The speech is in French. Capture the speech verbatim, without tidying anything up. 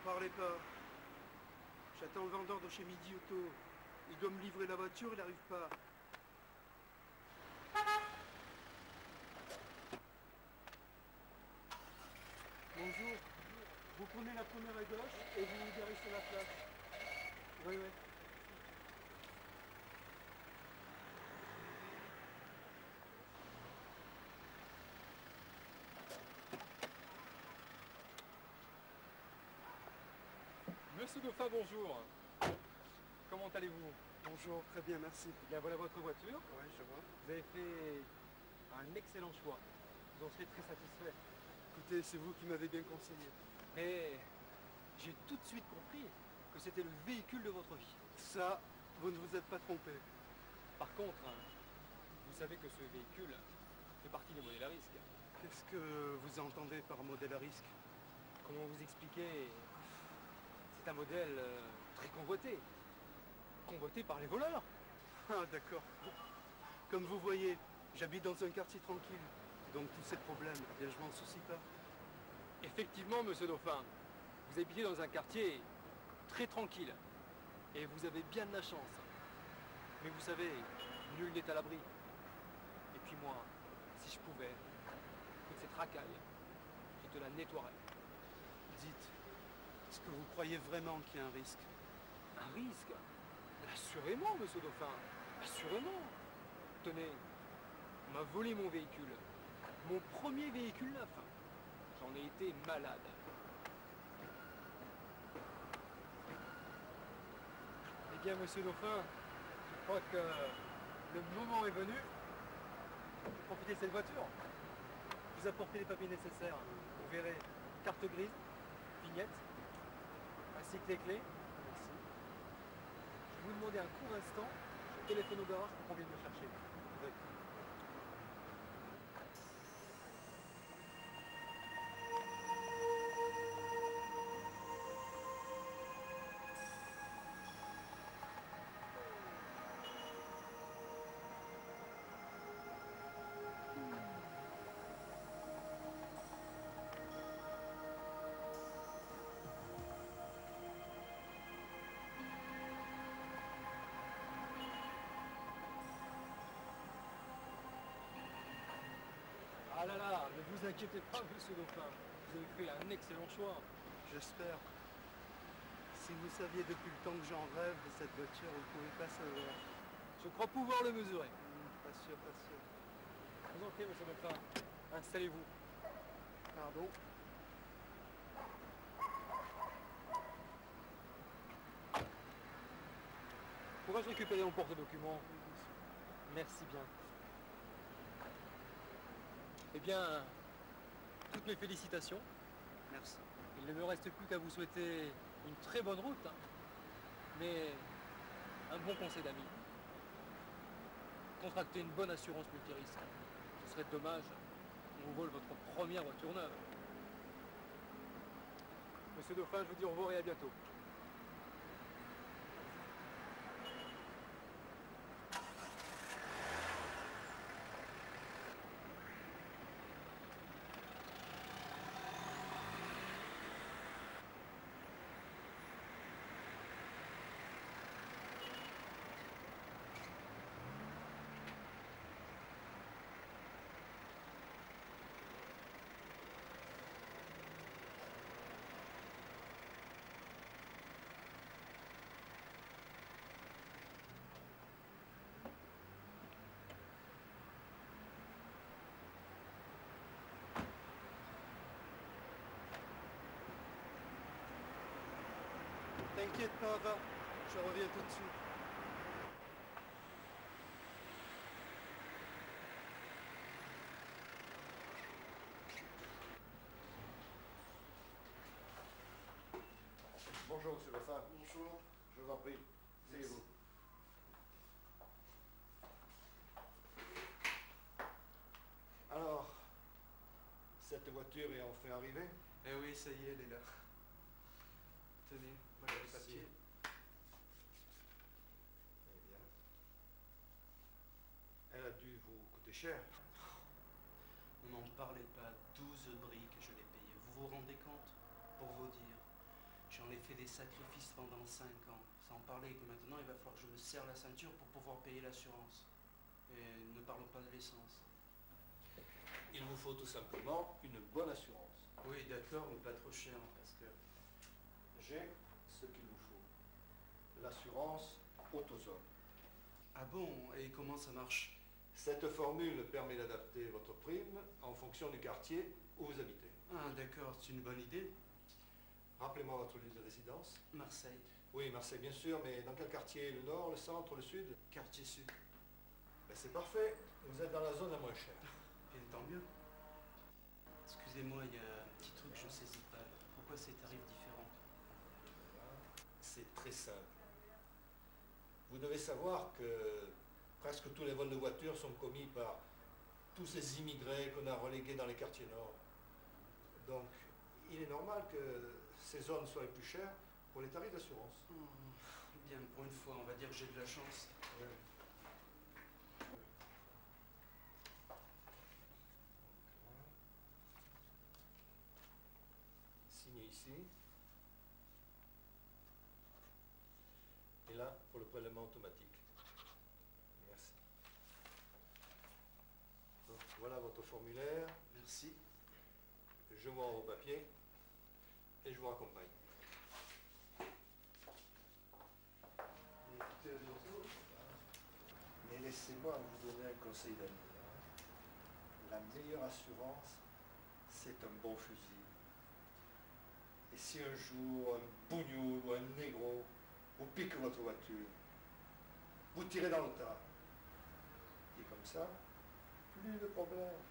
parlez pas. J'attends le vendeur de chez Midi Auto. Il doit me livrer la voiture, il n'arrive pas. Bonjour. Vous prenez la première à gauche et vous vous garez sur la place. Oui, oui. Monsieur Dauphin, bonjour. Comment allez-vous? Bonjour, très bien, merci. Bien, voilà votre voiture. Oui, je vois. Vous avez fait un excellent choix. Vous en serez très satisfait. Écoutez, c'est vous qui m'avez bien conseillé. Mais j'ai tout de suite compris que c'était le véhicule de votre vie. Ça, vous ne vous êtes pas trompé. Par contre, vous savez que ce véhicule fait partie des modèles à risque. Qu'est-ce que vous entendez par modèle à risque? Comment vous expliquer? C'est un modèle euh, très convoité. Convoité par les voleurs. Ah, d'accord. Comme vous voyez, j'habite dans un quartier tranquille. Donc tous ces problèmes, eh bien, je m'en soucie pas. Effectivement, monsieur Dauphin, vous habitez dans un quartier très tranquille. Et vous avez bien de la chance. Mais vous savez, nul n'est à l'abri. Et puis moi, si je pouvais, toute cette racaille, je te la nettoierais. Dites, est-ce que vous croyez vraiment qu'il y a un risque? Un risque? Assurément, monsieur Dauphin, assurément. Tenez, on m'a volé mon véhicule. Mon premier véhicule neuf. J'en ai été malade. Eh bien, monsieur Dauphin, je crois que le moment est venu de profiter de cette voiture. Vous apportez les papiers nécessaires. Vous verrez, carte grise, vignette, ainsi que les clés. Merci. Je vais vous demander un court instant. Je téléphone au garage pour qu'on vienne me chercher. D'accord. Ah là là, ne vous inquiétez pas, monsieur Dauphin. Vous avez fait un excellent choix. J'espère. Si vous saviez depuis le temps que j'en rêve de cette voiture, vous ne pouvez pas savoir. Je crois pouvoir le mesurer. Hmm, pas sûr, pas sûr. Je vous en prie, monsieur Dauphin. Installez-vous. Pardon. Pourrais-je récupérer mon porte-document? Merci bien. Eh bien, toutes mes félicitations. Merci. Il ne me reste plus qu'à vous souhaiter une très bonne route, hein. Mais un bon conseil d'amis. Contractez une bonne assurance multirisque. Ce serait dommage qu'on vous vole votre première voiture neuve. Monsieur Dauphin, je vous dis au revoir et à bientôt. T'inquiète pas, va. Je reviens tout de suite. Bonjour, monsieur Dauphin. Bonjour. Je vous en prie. Asseyez-vous. Alors, cette voiture est enfin arrivée? Eh oui, ça y est, elle est là. Tenez, voilà les Merci. papiers. Eh bien. Elle a dû vous coûter cher. On n'en parlait pas, douze briques je l'ai payé. Vous vous rendez compte? Pour vous dire, je J'en ai fait des sacrifices pendant cinq ans. Sans parler que maintenant il va falloir que je me serre la ceinture pour pouvoir payer l'assurance. Et ne parlons pas de l'essence. Il vous faut tout simplement une bonne assurance. Oui, d'accord, mais pas trop cher, parce que... J'ai ce qu'il vous faut. L'assurance AutoZone. Ah bon? Et comment ça marche? Cette formule permet d'adapter votre prime en fonction du quartier où vous habitez. Ah d'accord, c'est une bonne idée. Rappelez-moi votre lieu de résidence. Marseille. Oui, Marseille, bien sûr, mais dans quel quartier? Le nord, le centre, le sud? Quartier sud. Ben, c'est parfait. Vous êtes dans la zone la moins chère. Et tant mieux. Excusez-moi, il y a un petit truc que je ne saisis pas. Pourquoi ces tarifs différents? C'est très simple. Vous devez savoir que presque tous les vols de voitures sont commis par tous ces immigrés qu'on a relégués dans les quartiers nord. Donc, il est normal que ces zones soient les plus chères pour les tarifs d'assurance. Hmm, bien, pour une fois, on va dire que j'ai de la chance. Oui. Signez ici. Et là, pour le prélèvement automatique. Merci. Donc, voilà votre formulaire. Merci. Je vous rends vos papiers et je vous raccompagne. Écoutez, à bientôt. Mais laissez-moi vous donner un conseil d'amis. La meilleure assurance, c'est un bon fusil. Et si un jour un bougnoul ou un négro vous pique votre voiture, vous tirez dans le tas. Et comme ça, plus de problème.